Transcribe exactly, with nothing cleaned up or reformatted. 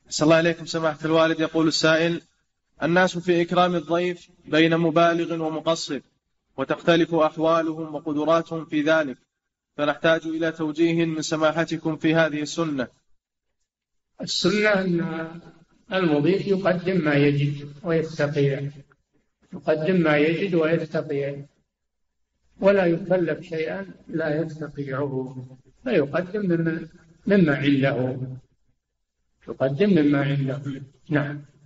صلى الله عليكم سماحة الوالد. يقول السائل: الناس في إكرام الضيف بين مبالغ ومقصر، وتختلف أحوالهم وقدراتهم في ذلك، فنحتاج إلى توجيه من سماحتكم في هذه السنة. السنة أن المضيف يقدم ما يجد ويستطيع، يقدم ما يجد ويستطيع، ولا يكلف شيئا لا يستطيعه، فيقدم مما, مما عنده، يقدم مما عنده. نعم.